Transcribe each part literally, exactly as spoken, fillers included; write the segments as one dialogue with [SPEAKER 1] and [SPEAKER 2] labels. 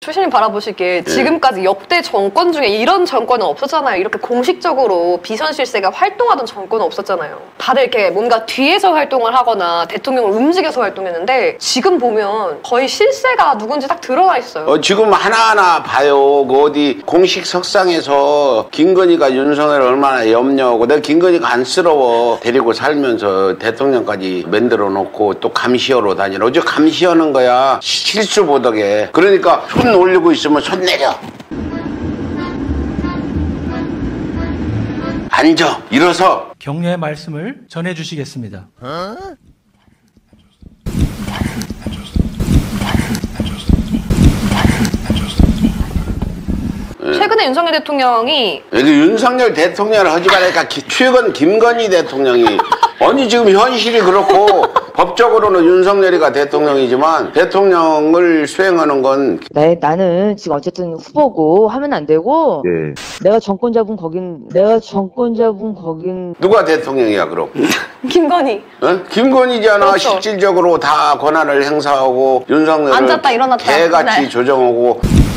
[SPEAKER 1] 추신님 바라보시기에 지금까지 역대 정권 중에 이런 정권은 없었잖아요. 이렇게 공식적으로 비선실세가 활동하던 정권은 없었잖아요. 다들 이렇게 뭔가 뒤에서 활동을 하거나 대통령을 움직여서 활동했는데 지금 보면 거의 실세가 누군지 딱 드러나 있어요.
[SPEAKER 2] 어, 지금 하나하나 봐요. 그 어디 공식 석상에서 김건희가 윤석열을 얼마나 염려하고 내가 김건희가 안쓰러워 데리고 살면서 대통령까지 만들어 놓고 또 감시하러 다니러 어제 감시하는 거야. 실수 보덕에. 그러니까 손 올리고 있으면 손 내려. 앉아. 일어서.
[SPEAKER 3] 격려의 말씀을 전해주시겠습니다. 어?
[SPEAKER 1] 최근에 윤석열 대통령이
[SPEAKER 2] 여기 윤석열 대통령을 하지 말라니까 최근 김건희 대통령이 아니 지금 현실이 그렇고 법적으로는 윤석열이가 대통령이지만 대통령을 수행하는 건
[SPEAKER 4] 네, 나는 지금 어쨌든 후보고 하면 안 되고
[SPEAKER 2] 예.
[SPEAKER 4] 내가 정권 잡은 거긴 내가 정권 잡은 거긴
[SPEAKER 2] 누가 대통령이야 그럼?
[SPEAKER 1] 김건희
[SPEAKER 2] 어? 김건희잖아.
[SPEAKER 1] 그렇죠.
[SPEAKER 2] 실질적으로 다 권한을 행사하고 윤석열을
[SPEAKER 1] 앉았다 일어났다
[SPEAKER 2] 개같이
[SPEAKER 1] 네.
[SPEAKER 2] 조정하고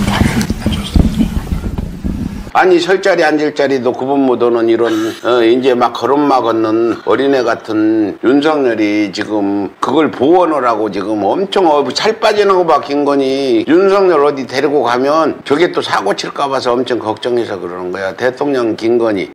[SPEAKER 2] 아니 설 자리 앉을 자리도 구분 못하는 이런 어, 이제 막 걸음마 걷는 어린애 같은 윤석열이 지금 그걸 보호하느라고 지금 엄청 어, 살 빠지는 거 봐. 김건희 윤석열 어디 데리고 가면 저게 또 사고 칠까 봐서 엄청 걱정해서 그러는 거야. 대통령 김건희.